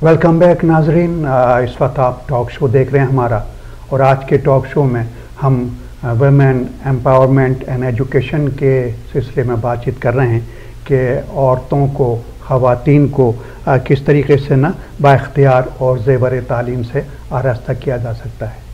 Welcome back नाजरीन। इस वक्त आप टॉक शो देख रहे हैं हमारा, और आज के टॉक शो में हम वुमेन एम्पावरमेंट एंड एजुकेशन के सिलसिले में बातचीत कर रहे हैं कि औरतों को, ख़वातीन को किस तरीके से ना बाइख्तियार और ज़ेवर तालीम से आरास्ता किया जा सकता है।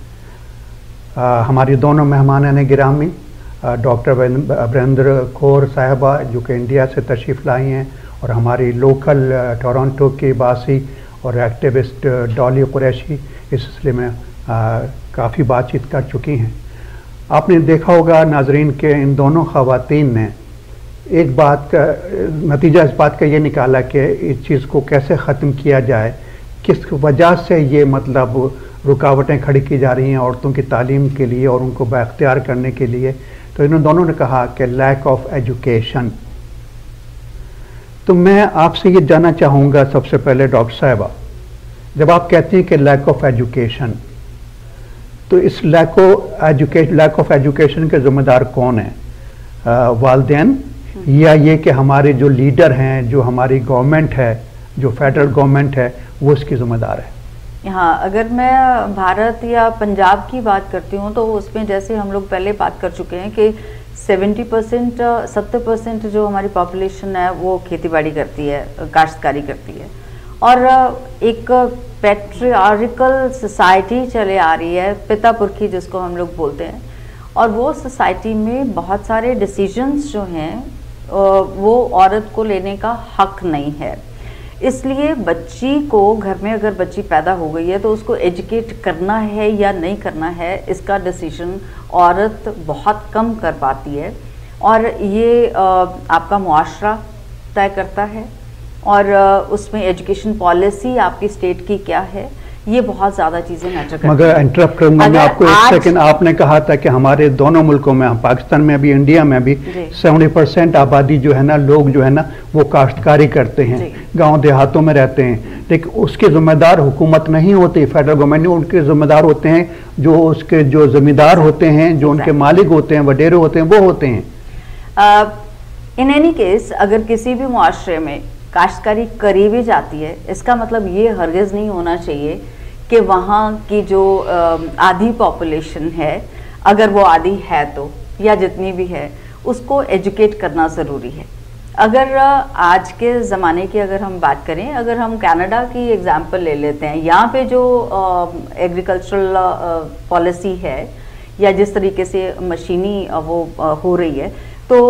हमारी दोनों मेहमान गिरामी डॉक्टर वीरेंद्र कौर साहिबा जो कि इंडिया से तशरीफ़ लाई हैं, और हमारी लोकल टोरंटो की बासी और एक्टिविस्ट डॉली कुरैशी इस सिलसिले में काफ़ी बातचीत कर चुकी हैं। आपने देखा होगा नाजरीन के इन दोनों ख़वातीन ने एक बात का नतीजा इस बात का ये निकाला कि इस चीज़ को कैसे ख़त्म किया जाए, किस वजह से ये मतलब रुकावटें खड़ी की जा रही हैं औरतों की तालीम के लिए और उनको बाख्तियार करने के लिए। तो इन दोनों ने कहा कि लैक ऑफ एजुकेशन। तो मैं आपसे ये जानना चाहूँगा सबसे पहले डॉक्टर साहिबा, जब आप कहते हैं कि लैक ऑफ एजुकेशन, तो इस लैक ऑफ एजुकेशन के ज़िम्मेदार कौन है? वालिदैन या ये कि हमारे जो लीडर हैं, जो हमारी गवर्नमेंट है, जो फेडरल गवर्नमेंट है, वो इसकी ज़िम्मेदार है? हाँ, अगर मैं भारत या पंजाब की बात करती हूँ तो उसमें जैसे हम लोग पहले बात कर चुके हैं कि 70% जो हमारी पॉपुलेशन है वो खेतीबाड़ी करती है, काश्तकारी करती है, और एक पैट्रियार्कल सोसाइटी चले आ रही है, पिता पुरखी जिसको हम लोग बोलते हैं, और वो सोसाइटी में बहुत सारे डिसीजंस जो हैं वो औरत को लेने का हक नहीं है। इसलिए बच्ची को घर में अगर बच्ची पैदा हो गई है तो उसको एजुकेट करना है या नहीं करना है, इसका डिसीजन औरत बहुत कम कर पाती है, और ये आपका मुआशरा तय करता है, और उसमें एजुकेशन पॉलिसी आपकी स्टेट की क्या है, ये बहुत ज़्यादा चीज़ें मैटर करती हैं। मगर इंटरप्ट करूँगा मैं आपको एक सेकंड। आपने कहा था कि हमारे दोनों मुल्कों में, पाकिस्तान में भी, इंडिया में भी 70% आबादी जो है ना, लोग जो है ना वो काश्तकारी करते हैं, गांव देहातों में रहते हैं, लेकिन उसके ज़िम्मेदार हुकूमत नहीं होती, फेडरल गवर्नमेंट नहीं, उनके ज़िम्मेदार होते हैं जो उसके जो ज़मींदार होते हैं, जो उनके मालिक होते हैं, वडेरे होते हैं, वो होते हैं। इन एनी केस अगर किसी भी मुआशरे में काश्तकारी करी भी जाती है, इसका मतलब ये हरगिज़ नहीं होना चाहिए कि वहाँ की जो आधी पॉपुलेशन है, अगर वो आधी है तो, या जितनी भी है, उसको एजुकेट करना ज़रूरी है। अगर आज के ज़माने की अगर हम बात करें, अगर हम कनाडा की एग्जांपल ले लेते हैं, यहाँ पे जो एग्रीकल्चरल पॉलिसी है या जिस तरीके से मशीनी वो हो रही है, तो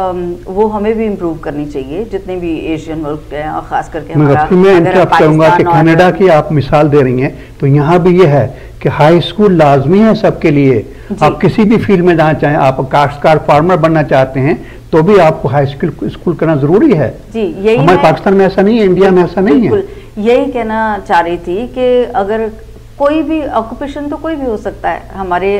वो हमें भी इम्प्रूव करनी चाहिए, जितने भी एशियन मुल्क हैं, और ख़ास करके हमारा। मैं इंटरप्ट करूँगा कि कनाडा की आप मिसाल दे रही हैं, तो यहाँ भी ये है कि हाई स्कूल लाजमी है सबके लिए। आप किसी भी फील्ड में जाना चाहें, आप काश्तकार फार्मर बनना चाहते हैं तो भी आपको हाई स्कूल करना ज़रूरी है। जी, यही हमारे पाकिस्तान में ऐसा नहीं है, इंडिया में ऐसा नहीं है। यही कहना चाह रही थी कि अगर कोई भी ऑक्यूपेशन तो कोई भी हो सकता है हमारे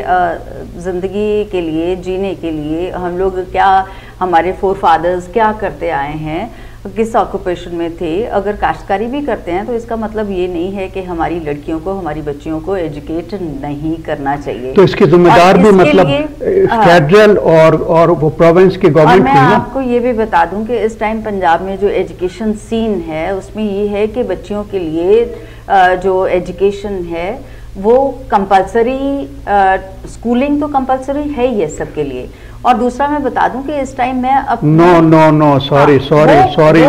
ज़िंदगी के लिए, जीने के लिए, हम लोग क्या, हमारे फोर फादर्स क्या करते आए हैं, किस ऑक्यूपेशन में थे, अगर काश्तकारी भी करते हैं तो इसका मतलब ये नहीं है कि हमारी लड़कियों को, हमारी बच्चियों को एजुकेट नहीं करना चाहिए। तो इसके जिम्मेदार भी मतलब फेडरल और वो प्रोविंस की गवर्नमेंट। मैं आपको ये भी बता दूं कि इस टाइम पंजाब में जो एजुकेशन सीन है उसमें ये है कि बच्चियों के लिए जो एजुकेशन है वो कंपलसरी, स्कूलिंग तो कंपलसरी है ही है सबके लिए। और दूसरा मैं बता दूं कि इस टाइम मैं नो सॉरी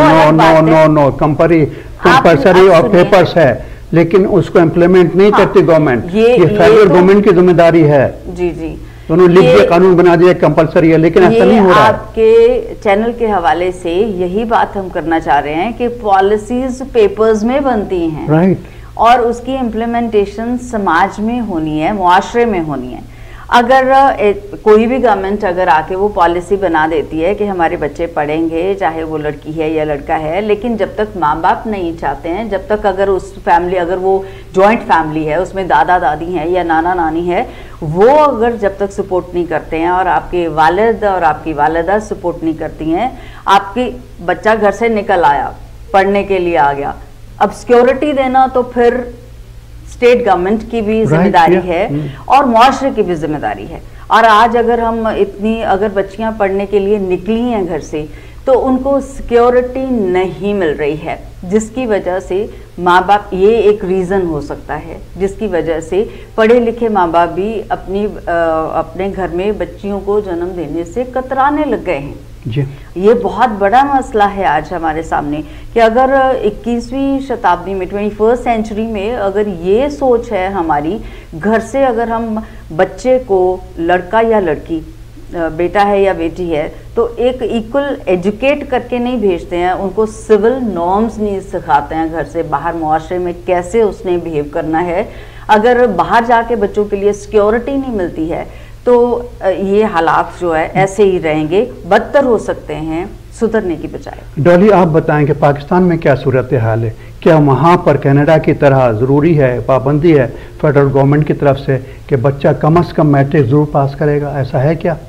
नो कंपलसरी और पेपर्स है, लेकिन उसको इम्प्लीमेंट नहीं करती गवर्नमेंट। ये फेडरल गवर्नमेंट की जिम्मेदारी है। जी, उन्होंने लिख दिया, कानून बना दिया, कंपलसरी है, लेकिन ऐसा नहीं हो रहा है। आपके चैनल के हवाले से यही बात हम करना चाह रहे हैं कि पॉलिसीज पेपर्स में बनती हैं, राइट, और उसकी इम्प्लीमेंटेशन समाज में होनी है, मुआशरे में होनी है। अगर कोई भी गवर्नमेंट अगर आके वो पॉलिसी बना देती है कि हमारे बच्चे पढ़ेंगे, चाहे वो लड़की है या लड़का है, लेकिन जब तक माँ बाप नहीं चाहते हैं, जब तक अगर उस फैमिली, अगर वो जॉइंट फैमिली है, उसमें दादा दादी हैं या नाना नानी है, वो अगर जब तक सपोर्ट नहीं करते हैं, और आपके वालिद और आपकी वालिदा सपोर्ट नहीं करती हैं, आपकी बच्चा घर से निकल आया, पढ़ने के लिए आ गया, अब सिक्योरिटी देना तो फिर स्टेट गवर्नमेंट की भी जिम्मेदारी है और मुआशरे की भी जिम्मेदारी है। और आज अगर हम अगर बच्चियां पढ़ने के लिए निकली हैं घर से, तो उनको सिक्योरिटी नहीं मिल रही है। جس کی وجہ سے ماں باپ, یہ ایک ریزن ہو سکتا ہے جس کی وجہ سے پڑھے لکھے ماں باپ بھی اپنے گھر میں بچیوں کو جنم دینے سے کترانے لگ گئے ہیں. جی یہ بہت بڑا مسئلہ ہے آج ہمارے سامنے کہ اگر 21ویں شتابدی میں 21st سینچری میں اگر یہ سوچ ہے ہماری, گھر سے اگر ہم بچے کو لڑکا یا لڑکی, بیٹا ہے یا بیٹی ہے, تو ایک ایکول ایجوکیٹ کر کے نہیں بھیجتے ہیں, ان کو سول نارمز نہیں سکھاتے ہیں گھر سے باہر معاشرے میں کیسے اس نے بیہیو کرنا ہے. اگر باہر جا کے بچوں کے لیے سیکیورٹی نہیں ملتی ہے تو یہ حالات جو ہے ایسے ہی رہیں گے, بدتر ہو سکتے ہیں سدھرنے کی بجائے. ڈالی آپ بتائیں کہ پاکستان میں کیا صورتحال ہے؟ کیا وہاں پر کینیڈا کی طرح ضروری ہے, پابندی ہے فیڈرل گورنمنٹ کی طرف سے کہ بچہ کم از کم میٹرک ضرور پاس کرے گا, ایسا ہے کیا؟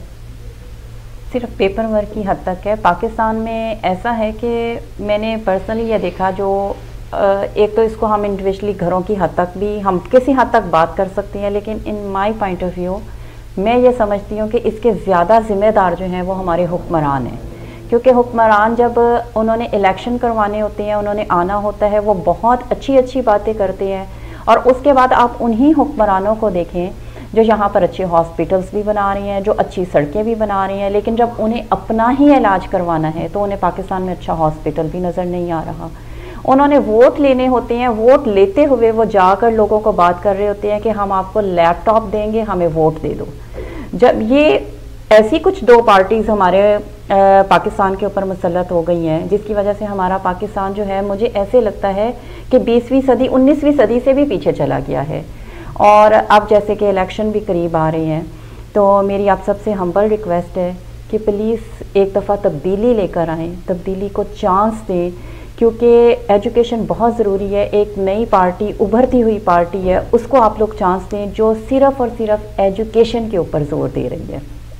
صرف پیپر ورک کی حد تک ہے. پاکستان میں ایسا ہے کہ میں نے پرسنلی یہ دیکھا, جو ایک تو اس کو ہم انڈیویجلی گھروں کی حد تک بھی ہم کسی حد تک بات کر سکتے ہیں, لیکن in my point of view میں یہ سمجھتی ہوں کہ اس کے زیادہ ذمہ دار جو ہیں وہ ہمارے حکمران ہیں. کیونکہ حکمران جب انہوں نے الیکشن کروانے ہوتے ہیں, انہوں نے آنا ہوتا ہے, وہ بہت اچھی باتیں کرتے ہیں, اور اس کے بعد آپ انہی حکمرانوں کو دیکھیں جو یہاں پر اچھے ہاسپٹلس بھی بنا رہی ہیں, جو اچھی سڑکیں بھی بنا رہی ہیں, لیکن جب انہیں اپنا ہی علاج کروانا ہے تو انہیں پاکستان میں اچھا ہاسپٹل بھی نظر نہیں آ رہا. انہوں نے ووٹ لینے ہوتے ہیں, ووٹ لیتے ہوئے وہ جا کر لوگوں کو بات کر رہے ہوتے ہیں کہ ہم آپ کو لیپ ٹاپ دیں گے, ہمیں ووٹ دے دو. جب یہ ایسی کچھ دو پارٹیز ہمارے پاکستان کے اوپر مسلط ہو گئی ہیں, جس کی وجہ سے ہمارا پاکستان جو ہے مجھے ایسے لگتا ہے کہ 20ویں صدی 19ویں صدی سے بھی پیچھے چلا گیا ہے. اور اب جیسے کہ الیکشن بھی قریب آ رہے ہیں, تو میری آپ سب سے ہمبل ریکویسٹ ہے کہ پلیز ایک دفعہ تبدیلی لے کر آئیں, تبدیلی کو چانس دیں, کیونکہ ایجوکیشن بہت ضروری ہے. ایک نئی پارٹی, ابھرتی ہوئی پارٹی ہے, اس کو آپ لوگ چانس دیں جو صرف اور صرف ایجوکیشن کے اوپر زور دے رہی ہے.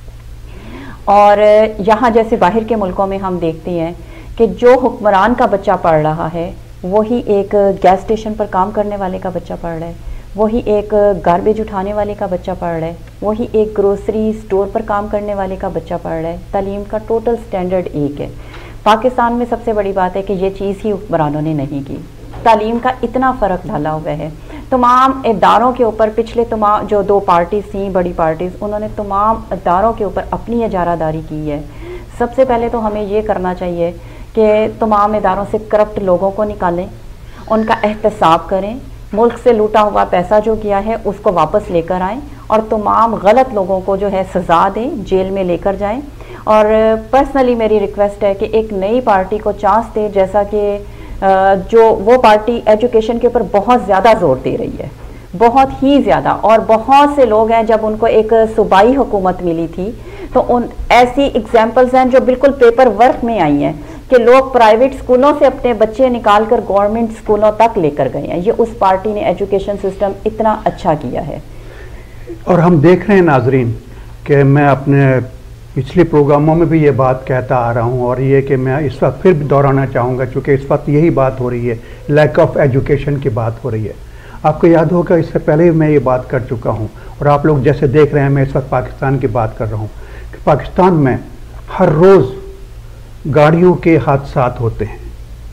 اور یہاں جیسے باہر کے ملکوں میں ہم دیکھتے ہیں کہ جو حکمران کا بچہ پڑھ رہا ہے وہی ایک گیس اسٹیشن پر کام کرنے والے کا بچہ پڑھ رہا ہے, وہی ایک گاربیج اٹھانے والے کا بچہ پڑھ رہا ہے, وہی ایک گروسری سٹور پر کام کرنے والے کا بچہ پڑھ رہا ہے. تعلیم کا ٹوٹل سٹینڈرڈ ایک ہے. پاکستان میں سب سے بڑی بات ہے کہ یہ چیز ہی حکمرانوں نے نہیں کی. تعلیم کا اتنا فرق ڈالا ہوا ہے. تمام اداروں کے اوپر پچھلے تمام جو دو پارٹیز تھیں, بڑی پارٹیز, انہوں نے تمام اداروں کے اوپر اپنی اجارہ داری کی ہے. سب سے پہلے تو ہمیں یہ کرنا چاہیے کہ تمام اداروں سے کرپٹ لوگوں کو نکالیں, ان کا احتساب کریں, ملک سے لوٹا ہوا پیسہ جو گیا ہے اس کو واپس لے کر آئیں, اور تمام غلط لوگوں کو جو ہے سزا دیں, جیل میں لے کر جائیں. اور پرسنلی میری ریکویسٹ ہے کہ ایک نئی پارٹی کو چانس دے, جیسا کہ جو وہ پارٹی ایجوکیشن کے اوپر بہت زیادہ زور دے رہی ہے, بہت ہی زیادہ. اور بہت سے لوگ ہیں, جب ان کو ایک صوبائی حکومت ملی تھی تو ان ایسی ایگزامپلز ہیں جو بالکل پیپر ورک میں آئی ہیں کہ لوگ پرائیویٹ اسکولوں سے اپنے بچے نکال کر گورنمنٹ اسکولوں تک لے کر گئے ہیں. یہ اس پارٹی نے ایجوکیشن سسٹم اتنا اچھا کیا ہے. اور ہم دیکھ رہے ہیں ناظرین کہ میں اپنے پچھلے پروگراموں میں بھی یہ بات کہتا آ رہا ہوں, اور یہ کہ میں اس وقت پھر بھی دہرانا چاہوں گا, چونکہ اس وقت یہی بات ہو رہی ہے, لیک آف ایجوکیشن کی بات ہو رہی ہے. آپ کو یاد ہوگا اس سے پہلے میں یہ بات کر چکا ہوں, اور آپ لوگ جیسے دیکھ رہے ہیں میں اس وقت پاکستان کی بات کر رہا ہوں کہ پاکستان میں ہر روز گاڑیوں کے حادثات ہوتے ہیں.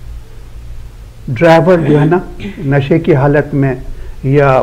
ڈرائیور جو ہے نا نشے کی حالت میں یا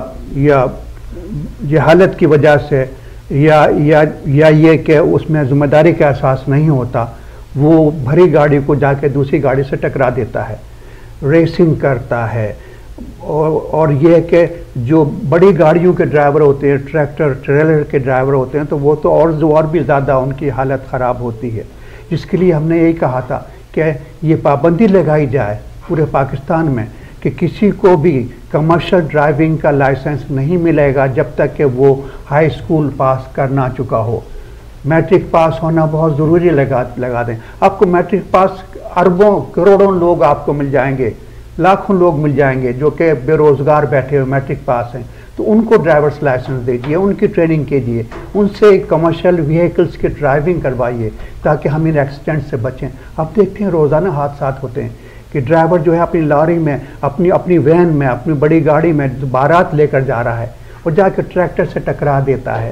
یہ حالت کی وجہ سے یا یہ کہ اس میں ذمہ داری کا احساس نہیں ہوتا, وہ بھری گاڑی کو جا کے دوسری گاڑی سے ٹکرا دیتا ہے, ریسنگ کرتا ہے. اور یہ کہ جو بڑی گاڑیوں کے ڈرائیور ہوتے ہیں, ٹریکٹر ٹریلر کے ڈرائیور ہوتے ہیں, تو وہ تو اور بھی زیادہ ان کی حالت خراب ہوتی ہے. جس کے لیے ہم نے یہی کہا تھا کہ یہ پابندی لگائی جائے پورے پاکستان میں کہ کسی کو بھی کمرشل ڈرائیونگ کا لائسنس نہیں ملے گا جب تک کہ وہ ہائی اسکول پاس کرنا چکا ہو. میٹرک پاس ہونا بہت ضروری لگا دیں. آپ کو میٹرک پاس اربوں کروڑوں لوگ آپ کو مل جائیں گے, لاکھوں لوگ مل جائیں گے جو کہ بے روزگار بیٹھے ہوئے میٹرک پاس ہیں, تو ان کو ڈرائیورس لائسنس دیجیے, ان کی ٹریننگ کیجیے, ان سے کمرشل وہیکلس کی ڈرائیونگ کروائیے تاکہ ہم ان ایکسیڈنٹ سے بچیں. آپ دیکھتے ہیں روزانہ حادثات ہوتے ہیں کہ ڈرائیور جو ہے اپنی لاری میں, اپنی وین میں, اپنی بڑی گاڑی میں بارات لے کر جا رہا ہے اور جا کے ٹریکٹر سے ٹکرا دیتا ہے.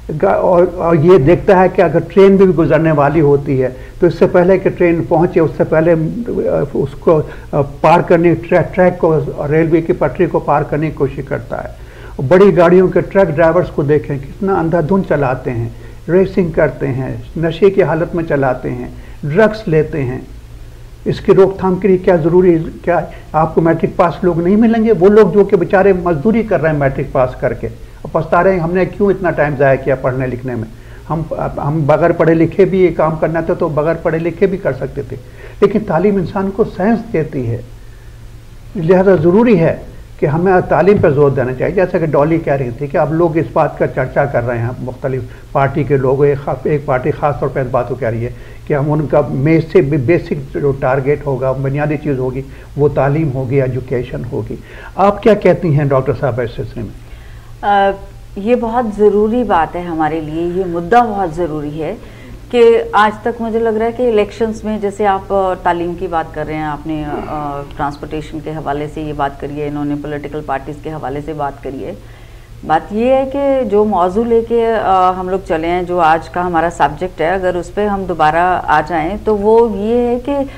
और ये देखता है कि अगर ट्रेन भी गुजरने वाली होती है तो इससे पहले कि ट्रेन पहुंचे उससे पहले उसको पार करने ट्रैक को, रेलवे की पटरी को पार करने की कोशिश करता है। बड़ी गाड़ियों के ट्रक ड्राइवर्स को देखें कितना अंधाधुंध चलाते हैं, रेसिंग करते हैं, नशे की हालत में चलाते हैं, ड्रग्स लेते हैं। इसकी रोकथाम के लिए क्या ज़रूरी, क्या आपको मैट्रिक पास लोग नहीं मिलेंगे? वो लोग जो कि बेचारे मजदूरी कर रहे हैं मैट्रिक पास करके और पछता रहे हैं हमने क्यों इतना टाइम ज़ाया किया पढ़ने लिखने में। हम बगैर पढ़े लिखे भी ये काम करना था तो बगैर पढ़े लिखे भी कर सकते थे, लेकिन तालीम इंसान को सेंस देती है। लिहाजा ज़रूरी है कि हमें तालीम पर जोर देना चाहिए। जैसा कि डॉली कह रही थी कि अब लोग इस बात का चर्चा कर रहे हैं, मुख्तलिफ पार्टी के लोग, एक पार्टी ख़ास तौर पर इस बात को कह रही है कि हम उनका बेसिक जो टारगेट होगा, बुनियादी चीज़ होगी, वो तालीम होगी, एजुकेशन होगी। आप क्या कहती हैं डॉक्टर साहब इस सिलसिले में? ये बहुत ज़रूरी बात है हमारे लिए, ये मुद्दा बहुत ज़रूरी है कि आज तक मुझे लग रहा है कि इलेक्शंस में, जैसे आप तालीम की बात कर रहे हैं, आपने ट्रांसपोर्टेशन के हवाले से ये बात करी है, इन्होंने पॉलिटिकल पार्टीज़ के हवाले से बात करी है। बात ये है कि जो मौजू लेके हम लोग चले हैं, जो आज का हमारा सब्जेक्ट है, अगर उस पर हम दोबारा आ जाएं तो वो ये है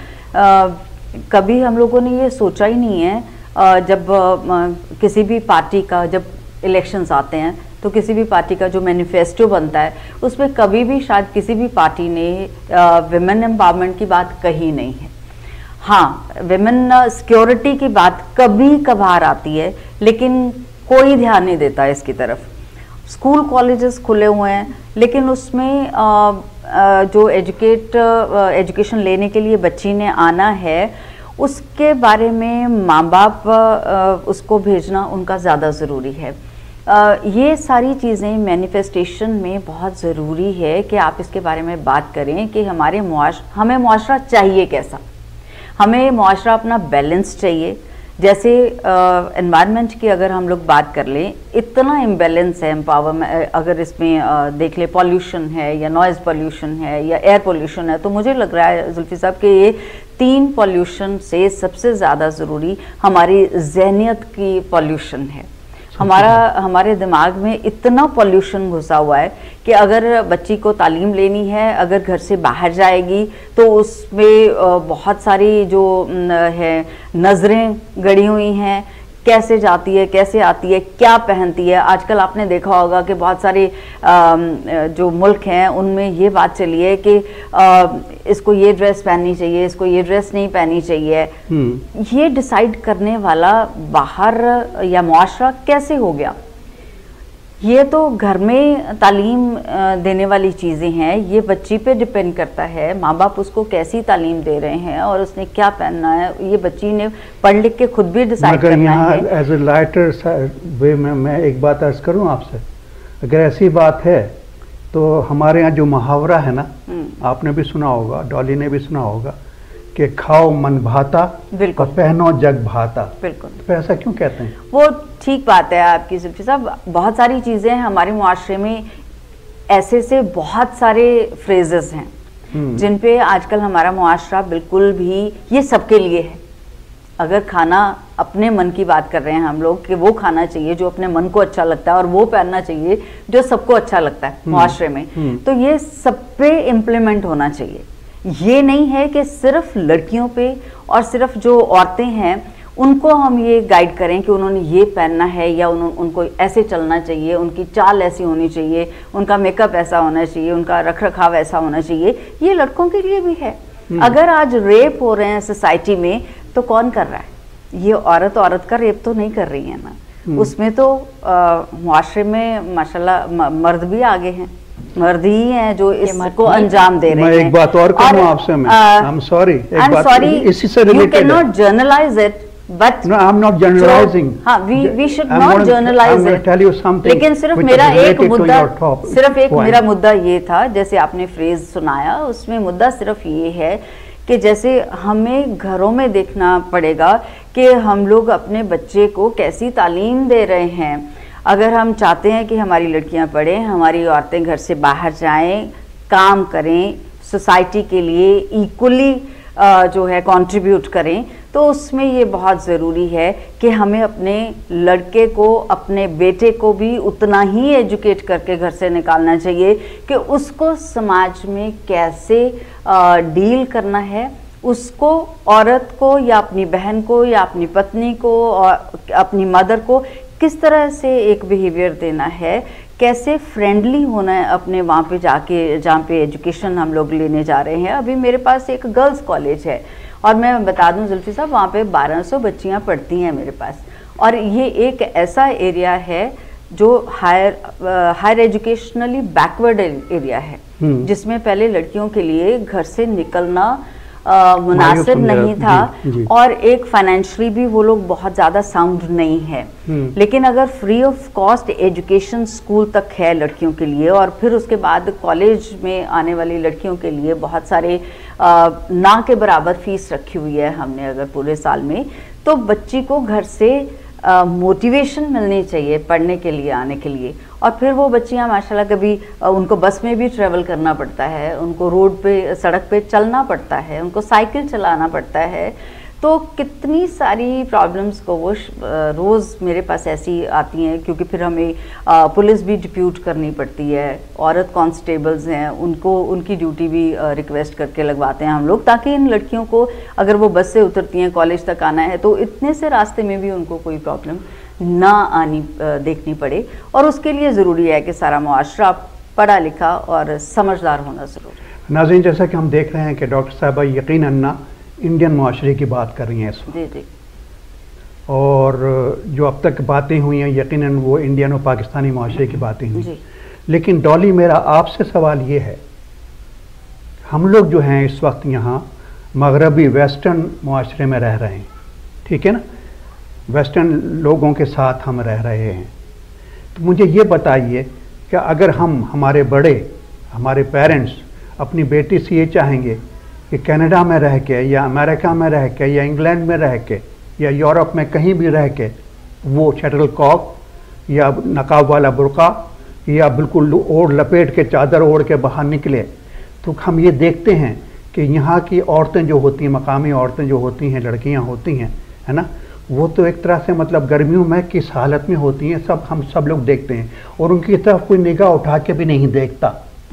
कि कभी हम लोगों ने ये सोचा ही नहीं है जब किसी भी पार्टी का, जब इलेक्शंस आते हैं तो किसी भी पार्टी का जो मैनिफेस्टो बनता है उसमें कभी भी शायद किसी भी पार्टी ने विमेन एम्पावरमेंट की बात कही नहीं है। हाँ, विमेन सिक्योरिटी की बात कभी कभार आती है, लेकिन कोई ध्यान नहीं देता है इसकी तरफ। स्कूल कॉलेजेस खुले हुए हैं, लेकिन उसमें जो एजुकेशन लेने के लिए बच्ची ने आना है उसके बारे में माँ बाप उसको भेजना उनका ज़्यादा ज़रूरी है। ये सारी चीज़ें मैनिफेस्टेशन में बहुत ज़रूरी है कि आप इसके बारे में बात करें कि हमें मुआशरा चाहिए कैसा। हमें मुआशरा अपना बैलेंस चाहिए। जैसे एनवायरनमेंट की अगर हम लोग बात कर लें, इतना इम्बैलेंस है एम्पावरमेंट, अगर इसमें देख ले, पॉल्यूशन है या नॉइज़ पॉल्यूशन है या एयर पॉल्यूशन है, तो मुझे लग रहा है जुल्फी साहब कि ये 3 पॉल्यूशन से सबसे ज़्यादा ज़रूरी हमारी ज़हनियत की पॉल्यूशन है। हमारे दिमाग में इतना पॉल्यूशन घुसा हुआ है कि अगर बच्ची को तालीम लेनी है, अगर घर से बाहर जाएगी तो उसमें बहुत सारी जो है नज़रें गड़ी हुई हैं, कैसे जाती है, कैसे आती है, क्या पहनती है। आजकल आपने देखा होगा कि बहुत सारे जो मुल्क हैं उनमें ये बात चली है कि इसको ये ड्रेस पहननी चाहिए, इसको ये ड्रेस नहीं पहननी चाहिए। ये डिसाइड करने वाला बाहर या मुआशरा कैसे हो गया? ये तो घर में तालीम देने वाली चीज़ें हैं, ये बच्ची पे डिपेंड करता है, माँ बाप उसको कैसी तालीम दे रहे हैं और उसने क्या पहनना है, ये बच्ची ने पढ़ लिख के खुद भी डिसाइड करना है। एज ए लाइटर वे में मैं एक बात अर्ज करूँ आपसे, अगर ऐसी बात है तो हमारे यहाँ जो मुहावरा है ना, आपने भी सुना होगा, डॉली ने भी सुना होगा कि खाओ मन भाता और पहनो जग भाता। बिल्कुल। तो ऐसा क्यों कहते हैं? वो ठीक बात है आपकी जुल्फी साहब। बहुत सारी चीज़ें हमारे मुआशरे में ऐसे से बहुत सारे फ्रेजेस हैं जिन पे आजकल हमारा मुआशरा बिल्कुल भी, ये सबके लिए है। अगर खाना, अपने मन की बात कर रहे हैं हम लोग कि वो खाना चाहिए जो अपने मन को अच्छा लगता है और वो पहनना चाहिए जो सबको अच्छा लगता है मुआशरे में, तो ये सब पे इम्प्लीमेंट होना चाहिए। ये नहीं है कि सिर्फ लड़कियों पे और सिर्फ जो औरतें हैं उनको हम ये गाइड करें कि उन्होंने ये पहनना है या उनको ऐसे चलना चाहिए, उनकी चाल ऐसी होनी चाहिए, उनका मेकअप ऐसा होना चाहिए, उनका रख रखाव ऐसा होना चाहिए। ये लड़कों के लिए भी है। अगर आज रेप हो रहे हैं सोसाइटी में तो कौन कर रहा है? ये औरत का रेप तो नहीं कर रही है ना, उसमें तो मुआशरे में माशाल्लाह मर्द भी आगे हैं, मर्द ही हैं जो इसको अंजाम दे रहे हैं। मैं एक बात और कहूँ आपसे, I'm sorry, इसी से you cannot generalize it, but no, I'm not generalizing. हाँ, we should not generalize it. Tell you something. लेकिन सिर्फ मेरा मुद्दा ये था, जैसे आपने फ्रेज सुनाया, उसमें मुद्दा सिर्फ ये है कि जैसे हमें घरों में देखना पड़ेगा कि हम लोग अपने बच्चे को कैसी तालीम दे रहे हैं। अगर हम चाहते हैं कि हमारी लड़कियां पढ़ें, हमारी औरतें घर से बाहर जाएं, काम करें, सोसाइटी के लिए इक्वली जो है कंट्रीब्यूट करें, تو اس میں یہ بہت ضروری ہے کہ ہمیں اپنے لڑکے کو اپنے بیٹے کو بھی اتنا ہی ایجوکیٹ کر کے گھر سے نکالنا چاہیے کہ اس کو سماج میں کیسے ڈیل کرنا ہے، اس کو عورت کو یا اپنی بہن کو یا اپنی پتنی کو اور اپنی مدر کو کس طرح سے ایک بیہیویئر دینا ہے، کیسے فرینڈلی ہونا ہے اپنے وہاں پہ جا کے جہاں پہ ایجوکیشن ہم لوگ لینے جا رہے ہیں. ابھی میرے پاس ایک گرلز کالج ہے اور میں بتا دوں زلفی صاحب وہاں پہ 1200 بچیاں پڑھتی ہیں میرے پاس، اور یہ ایک ایسا ایریا ہے جو ہائر ایجوکیشنلی بیکورڈ ایریا ہے، جس میں پہلے لڑکیوں کے لیے گھر سے نکلنا مناسب نہیں تھا، اور ایک فائنینشلی بھی وہ لوگ بہت زیادہ ساؤنڈ نہیں ہے. لیکن اگر free of cost education school تک ہے لڑکیوں کے لیے، اور پھر اس کے بعد کالج میں آنے والی لڑکیوں کے لیے بہت سارے نہ کے برابر فیس رکھی ہوئی ہے ہم نے اگر پورے سال میں، تو بچی کو گھر سے موٹیویشن ملنی چاہیے پڑھنے کے لیے آنے کے لیے. اور پھر وہ بچیاں ماشاءاللہ کبھی ان کو بس میں بھی ٹریول کرنا پڑتا ہے، ان کو روڈ پہ سڑک پہ چلنا پڑتا ہے، ان کو سائیکل چلانا پڑتا ہے، تو کتنی ساری پرابلمس کو وہ روز میرے پاس ایسی آتی ہیں، کیونکہ پھر ہمیں پولیس بھی ڈپیوٹ کرنی پڑتی ہے، عورت کانسٹیبلز ہیں ان کو ان کی ڈیوٹی بھی ریکویسٹ کر کے لگواتے ہیں ہم لوگ، تاکہ ان لڑکیوں کو اگر وہ بس سے اترتی ہیں کالج تک آنا ہے تو اتنے سے راستے میں بھی ان کو کوئی پرابلم نہ آنی دیکھنی پڑے. اور اس کے لیے ضروری ہے کہ سارا معاشرہ پڑھا لکھا اور سمجھدار ہونا ضروری ہے. ناظرین، جیسا کہ ہم دیکھ رہے ہیں کہ ڈاکٹر صاحبہ یقیناً انڈین معاشرے کی بات کر رہی ہیں اس وقت، جی جی، اور جو اب تک باتیں ہوئی ہیں یقیناً وہ انڈین اور پاکستانی معاشرے کی باتیں ہوئی. لیکن ڈالی میرا آپ سے سوال یہ ہے، ہم لوگ جو ہیں اس وقت یہاں مغربی ویسٹرن معاشرے میں رہ رہے ہیں، ٹھیک ہے نا، ویسٹرن لوگوں کے ساتھ ہم رہ رہے ہیں. تو مجھے یہ بتائیے کہ اگر ہمارے بڑے ہمارے پیرنٹس اپنی بیٹی سے یہ چاہیں گے کہ کینیڈا میں رہ کے یا امریکہ میں رہ کے یا انگلینڈ میں رہ کے یا یورپ میں کہیں بھی رہ کے وہ شٹل کاک یا نقاب والا برقع یا بالکل اوڑھ لپیٹ کے چادر اوڑھ کے باہر نکلے، تو ہم یہ دیکھتے ہیں کہ یہاں کی عورتیں جو ہوتی ہیں، مقامی عورتیں جو ہوتی ہیں، لڑکیاں ہوتی ہیں، ہے نا، وہ تو ایک طرح سے مطلب گرمیوں میں کس حالت میں ہوتی ہیں ہم سب لوگ دیکھتے ہیں، اور ان کی طرف کوئی نگاہ اٹھا کے بھی نہیں دیکھتا،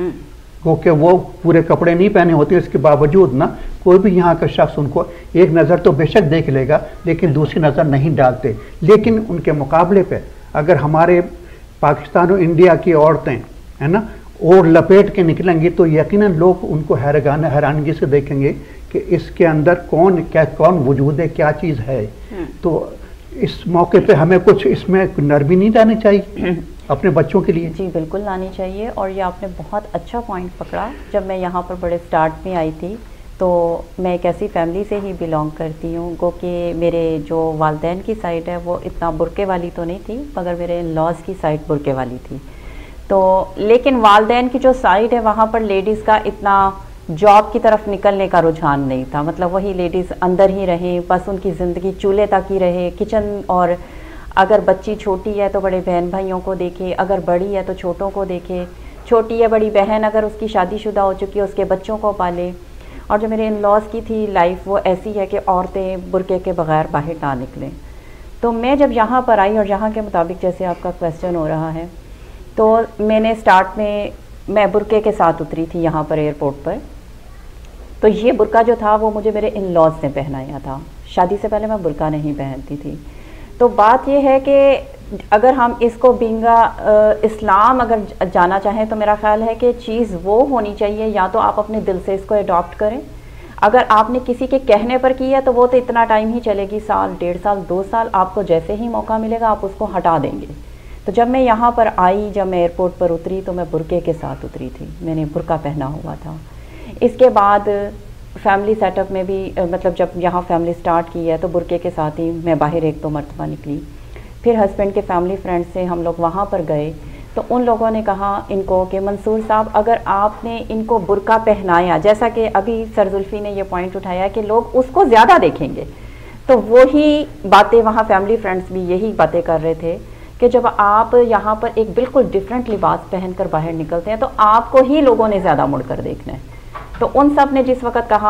کیونکہ وہ پورے کپڑے نہیں پہنے ہوتے. اس کے باوجود نا کوئی بھی یہاں کا شخص ان کو ایک نظر تو بے شک دیکھ لے گا لیکن دوسری نظر نہیں ڈالتے. لیکن ان کے مقابلے پہ اگر ہمارے پاکستان اور انڈیا کی عورتیں ہے نا اور لپیٹ کے نکلیں گی تو یقیناً لوگ ان کو حیرانگی سے دیکھیں گے کہ اس کے اندر کون وجود ہے، کیا چیز ہے. تو اس موقع پہ ہمیں کچھ اس میں نرمی نہیں لانے چاہیے اپنے بچوں کے لیے؟ جی بالکل لانی چاہیے، اور یہ آپ نے بہت اچھا پوائنٹ پکڑا. جب میں یہاں پر بڑے سٹارٹ میں آئی تھی تو میں ایک ایسی فیملی سے ہی بلانگ کرتی ہوں، گو کہ میرے جو والدین کی سائڈ ہے وہ اتنا برقعے والی تو نہیں تھی، مگر میرے ان لاز کی سائڈ برقعے والی تھی. تو لیکن والدین کی جو سائڈ ہے وہاں پر لیڈیز کا اتنا جاب کی طرف نکلنے کا رجحان نہیں تھا، مطلب وہی لیڈیز اندر ہی رہیں، بس ان کی زندگی چولہے تک ہی رہے، کچن، اور اگر بچی چھوٹی ہے تو بڑے بہن بھائیوں کو دیکھے، اگر بڑی ہے تو چھوٹوں کو دیکھے، چھوٹی ہے بڑی بہن اگر اس کی شادی شدہ ہو چکی ہے اس کے بچوں کو پالے. اور جو میرے ان لاز کی تھی لائف وہ ایسی ہے کہ عورتیں برقعے کے بغیر باہر نہ نکلیں. تو میں جب یہاں پر آئی اور یہاں کے مطابق جیسے آپ کا کویسچن ہو رہا ہے، تو میں نے سٹارٹ میں برقعے کے ساتھ اتری تھی یہاں پر ایئرپورٹ پر. تو یہ برقعہ جو تھا وہ مجھے میرے ان لاز نے پہنایا تھا، شادی سے پہلے میں برقعہ نہیں پہنتی تھی. تو بات یہ ہے کہ اگر ہم اس کو بینگا اسلام اگر جانا چاہیں تو میرا خیال ہے کہ چیز وہ ہونی چاہیے یا تو آپ اپنے دل سے اس کو اڈاپٹ کریں. اگر آپ نے کسی کے کہنے پر کی ہے تو وہ تو اتنا ٹائم ہی چلے گی، سال، 1.5 سال، 2 سال، آپ کو جیسے ہی موقع ملے گا آپ اس کو ہٹا دیں گے. تو جب میں یہاں پر آئی، جب میں ایئرپورٹ پر اتری تو میں برقعے کے ساتھ اتری تھی، میں نے برقعہ پہنا ہوا تھا. اس کے بعد فیملی سیٹ اپ میں بھی مطلب جب یہاں فیملی سٹارٹ کی ہے تو برقعے کے ساتھ ہی میں باہر 1-2 مرتبہ نکلی. پھر ہسبینڈ کے فیملی فرینڈ سے ہم لوگ وہاں پر گئے تو ان لوگوں نے کہا ان کو کہ منصور صاحب اگر آپ نے ان کو برقعہ پہنایا، جیسا کہ ابھی سر زلفی نے یہ پوائنٹ اٹھایا کہ لوگ اس کو زیادہ دیکھیں گے، تو وہی باتیں وہاں فیملی فرینڈس بھی یہی باتیں کر رہے تھے کہ جب آپ یہاں پر ایک بالکل ڈیفرنٹ لباس پہن کر باہر نکلتے ہیں تو آپ کو ہی لوگوں نے زیادہ مڑ کر دیکھنا ہے. تو ان سب نے جس وقت کہا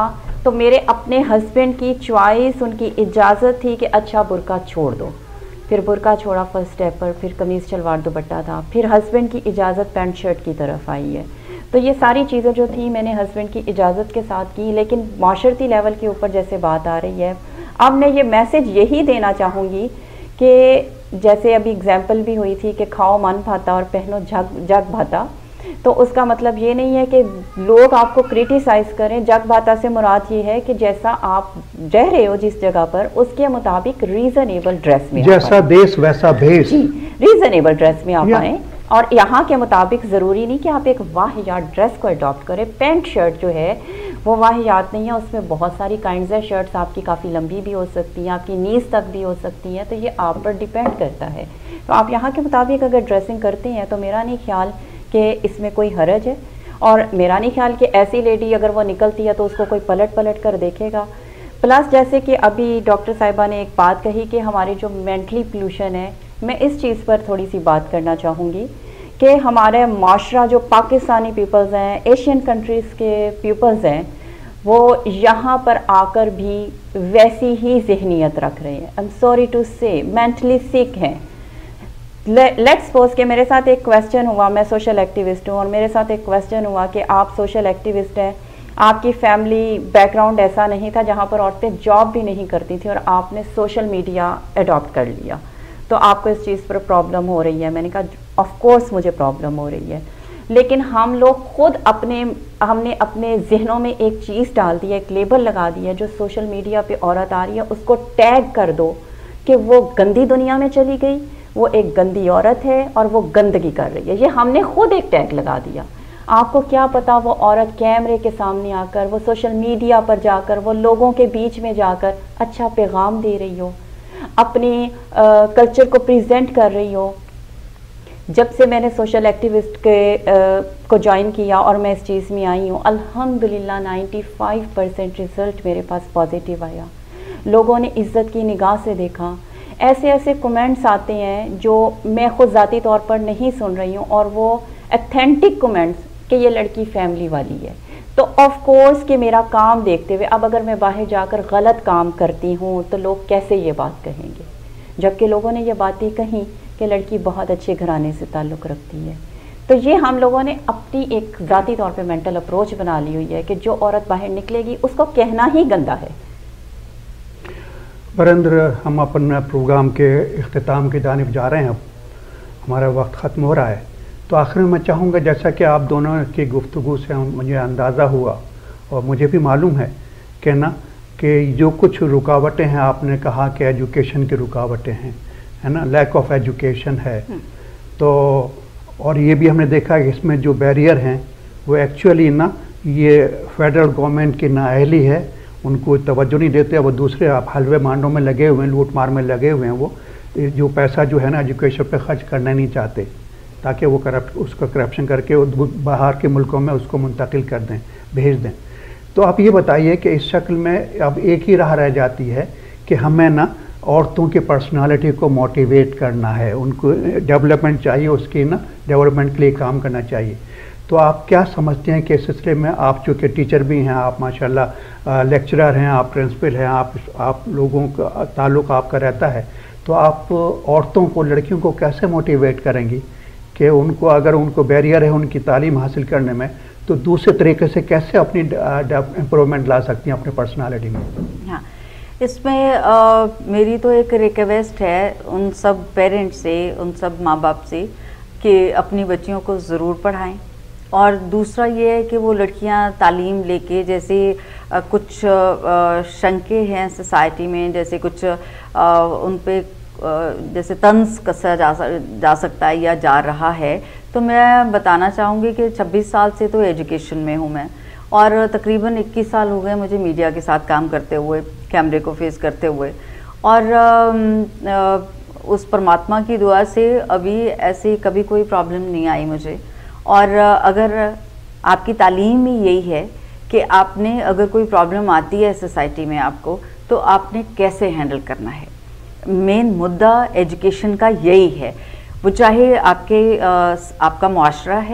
تو میرے اپنے ہسبینڈ کی چوائس، ان کی اجازت تھی کہ اچھا برقع چھوڑ دو، پھر برقع چھوڑا فرسٹ اسٹیپ پر، پھر قمیص شلوار دوپٹہ تھا، پھر ہسبینڈ کی اجازت پینٹ شرٹ کی طرف آئی ہے. تو یہ ساری چیزیں جو تھیں میں نے ہسبینڈ کی اجازت کے ساتھ کی. لیکن معاشرتی لیول کے اوپر جیسے بات آ رہی ہے، اب میں یہ میسج یہی دینا چاہوں گی کہ جیسے ابھی اگزامپل بھی ہوئی تھی کہ کھاؤ من بھاتا اور پہنو جگ بھاتا، تو اس کا مطلب یہ نہیں ہے کہ لوگ آپ کو کریٹیسائز کریں. جگ بھاتا سے مراد یہ ہے کہ جیسا آپ رہ رہے ہو جس جگہ پر، اس کے مطابق ریزنیبل ڈریس میں، جیسا دیس ویسا بھیس، جی ریزنیبل ڈریس میں آپ آئیں. اور یہاں کے مطابق ضروری نہیں کہ آپ ایک واہیات ڈریس کو اڈاپٹ کریں. پینٹ شرٹ جو ہے وہ واہیات نہیں ہے، اس میں بہت ساری کائنڈز ہے. شرٹس آپ کی کافی لمبی بھی ہو سکتی ہیں، آپ کی نیز تک بھی ہو سکتی ہیں، تو یہ آپ پر ڈیپینڈ کرتا ہے. تو آپ یہاں کے مطابق اگر ڈریسنگ کرتے ہیں تو میرا نہیں خیال کہ اس میں کوئی حرج ہے. اور میرا نہیں خیال کہ ایسی لیڈی اگر وہ نکلتی ہے تو اس کو کوئی پلٹ کر دیکھے گا. پلس جیسے کہ ابھی ڈاکٹر صاحبہ نے ایک بات کہی کہ ہماری جو مینٹلی پولوشن ہے، میں اس چیز پر تھوڑی سی بات کرنا چاہوں گی کہ ہمارے معاشرہ جو پاکستانی پیپلز ہیں، ایشین کنٹریز کے پیپلز ہیں، وہ یہاں پر آ کر بھی ویسی ہی ذہنیت رکھ رہے ہیں. I am sorry to say mentally sick ہیں. لیٹس سپوز کہ میرے ساتھ ایک کویسچن ہوا، میں سوشل ایکٹیوسٹ ہوں، اور میرے ساتھ ایک کویسچن ہوا کہ آپ سوشل ایکٹیوسٹ ہیں، آپ کی فیملی بیک گراؤنڈ ایسا نہیں تھا جہاں پر عورتیں جاب بھی نہیں کرتی تھیں، اور آپ نے سوشل میڈیا اڈاپٹ کر لیا، تو آپ کو اس چیز پر پرابلم ہو رہی ہے. میں نے کہا آف کورس مجھے پرابلم ہو رہی ہے، لیکن ہم لوگ خود ہم نے اپنے ذہنوں میں ایک چیز ڈال دی ہے، ایک لیبل لگا دی ہے، جو سوشل میڈیا پہ عورت آ رہی ہے اس کو ٹیگ کر دو کہ وہ گندی دنیا میں چلی گئی، وہ ایک گندی عورت ہے اور وہ گندگی کر رہی ہے. یہ ہم نے خود ایک ٹیگ لگا دیا. آپ کو کیا پتا وہ عورت کیمرے کے سامنے آ کر، وہ سوشل میڈیا پر جا کر، وہ لوگوں کے بیچ میں جا کر اچھا پیغام دے رہی ہو، اپنی کلچر کو پریزنٹ کر رہی ہو. جب سے میں نے سوشل ایکٹیوسٹ کو جوائن کیا اور میں اس چیز میں آئی ہوں، الحمدللہ 95% رزلٹ میرے پاس پازیٹیو آیا. لوگوں نے عزت کی نگاہ سے دیکھا. ایسے کمنٹس آتے ہیں جو میں خود ذاتی طور پر نہیں سن رہی ہوں، اور وہ اتھینٹک کمنٹس کہ یہ لڑکی فیملی والی ہے. تو آف کورس کہ میرا کام دیکھتے ہوئے اب اگر میں باہر جا کر غلط کام کرتی ہوں تو لوگ کیسے یہ بات کہیں گے، جبکہ لوگوں نے یہ باتیں کہیں کہ لڑکی بہت اچھے گھرانے سے تعلق رکھتی ہے. تو یہ ہم لوگوں نے اپنی ایک ذاتی طور پہ مینٹل اپروچ بنا لی ہوئی ہے کہ جو عورت باہر نکلے گی اس کو کہنا ہی گندا ہے. برندر، ہم اپنا پروگرام کے اختتام کی جانب جا رہے ہیں. اب ہمارا وقت ختم ہو رہا ہے، تو آخر میں چاہوں گا، جیسا کہ آپ دونوں کی گفتگو سے مجھے اندازہ ہوا اور مجھے بھی معلوم ہے کہ جو کچھ رکاوٹیں ہیں، آپ نے کہا کہ ایجوکیشن کی رکاوٹیں ہیں، ہے نا، لیک آف ایجوکیشن ہے. تو اور یہ بھی ہم نے دیکھا کہ اس میں جو بیریئر ہیں وہ ایکچولی نا یہ فیڈرل گورنمنٹ کی نااہلی ہے، ان کو توجہ نہیں دیتے. وہ دوسرے آپ حلوے مانڈوں میں لگے ہوئے ہیں، لوٹ مار میں لگے ہوئے ہیں. وہ جو پیسہ جو ہے نا ایجوکیشن پہ خرچ کرنا نہیں چاہتے، تاکہ وہ اس کا کرپشن کر کے باہر کے ملکوں میں اس کو منتقل کر دیں، بھیج دیں. تو آپ یہ بتائیے کہ اس شکل میں اب ایک ہی راہ رہ جاتی ہے کہ ہمیں نا عورتوں کی پرسنالٹی کو موٹیویٹ کرنا ہے، ان کو ڈیولپمنٹ چاہیے، اس کی نا ڈیولپمنٹ کے لیے کام کرنا چاہیے. تو آپ کیا سمجھتے ہیں کہ اس سلسلے میں، آپ چونکہ ٹیچر بھی ہیں، آپ ماشاءاللہ لیکچرر ہیں، آپ پرنسپل ہیں، آپ لوگوں کا تعلق آپ کا رہتا ہے، تو آپ عورتوں کو، لڑکیوں کو کیسے موٹیویٹ کریں گی کہ ان کو، اگر ان کو بیریئر ہے ان کی تعلیم حاصل کرنے میں، تو دوسرے طریقے سے کیسے اپنی امپرومنٹ لا سکتی ہیں اپنے پرسنالٹی میں؟ ہاں، اس میں میری تو ایک ریکویسٹ ہے ان سب پیرنٹس سے، ان سب ماں باپ سے کہ اپنی بچیوں کو ضرور پڑھائیں. اور دوسرا یہ ہے کہ وہ لڑکیاں تعلیم لے کے، جیسے کچھ شنکے ہیں سوسائٹی میں، جیسے کچھ ان پہ جیسے طنز کسا جا سکتا ہے یا جا رہا ہے، تو میں بتانا چاہوں گی کہ 26 سال سے تو ایجوکیشن میں ہوں میں، اور تقریباً 21 سال ہو گئے مجھے میڈیا کے ساتھ کام کرتے ہوئے، کیمرے کو فیس کرتے ہوئے. اور اس پرماتما کی دعا سے ابھی ایسی کبھی کوئی پرابلم نہیں آئی مجھے. اور اگر آپ کی تعلیم ہی یہی ہے کہ آپ نے اگر کوئی پرابلم آتی ہے سوسائٹی میں آپ کو، تو آپ نے کیسے ہینڈل کرنا ہے، مین مدعا ایجوکیشن کا یہی ہے. وہ چاہے آپ کا معاشرہ ہے،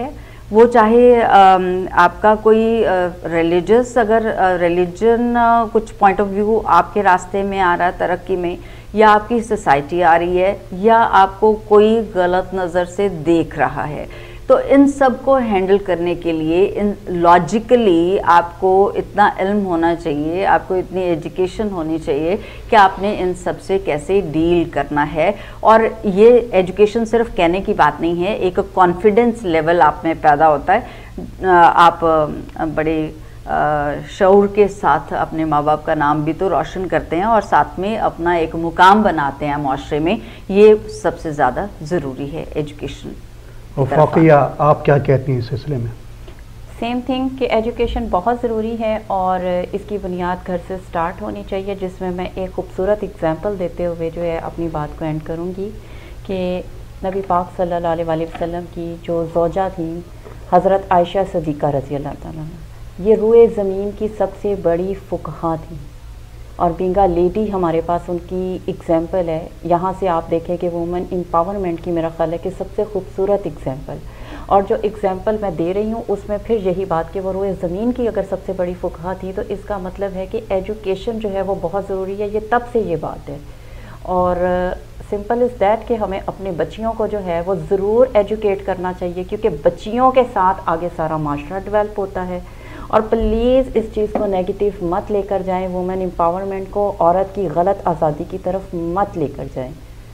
وہ چاہے آپ کا کوئی ریلیجس اگر ریلیجن کچھ پوائنٹ آف ویو آپ کے راستے میں آ رہا ہے ترقی میں، یا آپ کی سوسائٹی آ رہی ہے، یا آپ کو کوئی غلط نظر سے دیکھ رہا ہے، تو ان سب کو ہینڈل کرنے کے لیے لاجیکلی آپ کو اتنا علم ہونا چاہیے، آپ کو اتنی ایجوکیشن ہونی چاہیے کہ آپ نے ان سب سے کیسے ڈیل کرنا ہے. اور یہ ایجوکیشن صرف کہنے کی بات نہیں ہے، ایک کانفیڈنس لیول آپ میں پیدا ہوتا ہے. آپ بڑے شعور کے ساتھ اپنے ماں باپ کا نام بھی تو روشن کرتے ہیں اور ساتھ میں اپنا ایک مقام بناتے ہیں معاشرے میں. یہ سب سے زیادہ ضروری ہے ایجوکیشن. فوقیہ آپ کیا کہتی ہیں اس سلسلے میں؟ سیم تھنگ کہ ایجوکیشن بہت ضروری ہے اور اس کی بنیاد گھر سے سٹارٹ ہونی چاہیے، جس میں ایک خوبصورت اگزامپل دیتے ہوئے جو ہے اپنی بات کو اینڈ کروں گی کہ نبی پاک صلی اللہ علیہ وآلہ وسلم کی جو زوجہ تھیں حضرت عائشہ صدیقہ رضی اللہ تعالیٰ عنہ، یہ روئے زمین کی سب سے بڑی فقہا تھیں اور بینگ اے لیڈی ہمارے پاس ان کی اگزامپل ہے. یہاں سے آپ دیکھیں کہ وومن امپاورمنٹ کی میرا خیال ہے کہ سب سے خوبصورت اگزامپل، اور جو اگزامپل میں دے رہی ہوں اس میں پھر یہی بات کہ وہ روئے زمین کی اگر سب سے بڑی فقہا تھی تو اس کا مطلب ہے کہ ایجوکیشن جو ہے وہ بہت ضروری ہے. یہ تب سے یہ بات ہے اور سمپل از دیٹ کہ ہمیں اپنے بچیوں کو جو ہے وہ ضرور ایجوکیٹ کرنا چاہیے، کیونکہ بچیوں کے ساتھ آگے سارا معاشرہ ڈیولپ ہوتا ہے. اور پلیز اس چیز کو نیگیٹو مت لے کر جائیں، وومن امپاورمنٹ کو عورت کی غلط آزادی کی طرف مت لے کر جائیں.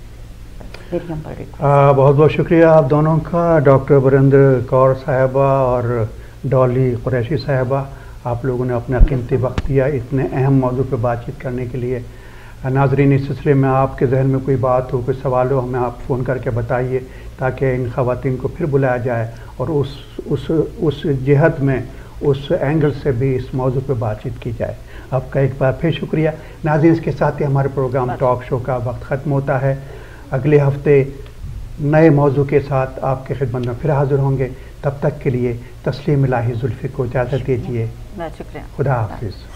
بہت بہت شکریہ آپ دونوں کا، ڈاکٹر بریندر کور صاحبہ اور ڈالی قریشی صاحبہ. آپ لوگوں نے اپنا قیمتی وقت دیا اتنے اہم موضوع پہ بات چیت کرنے کے لیے. ناظرین، اس سلسلے میں آپ کے ذہن میں کوئی بات ہو، کوئی سوال ہو، ہمیں آپ فون کر کے بتائیے تاکہ ان خواتین کو پھر بلایا جائے اور اس جہت میں اس اینگل سے بھی اس موضوع پہ بات چیت کی جائے. آپ کا ایک بار پھر شکریہ. ناظرین، اس کے ساتھ ہی ہمارے پروگرام ٹاک شو کا وقت ختم ہوتا ہے. اگلے ہفتے نئے موضوع کے ساتھ آپ کی خدمت میں پھر حاضر ہوں گے. تب تک کے لیے تسلیم الہی زلفی کو اجازت دیجیے. شکریہ. خدا حافظ.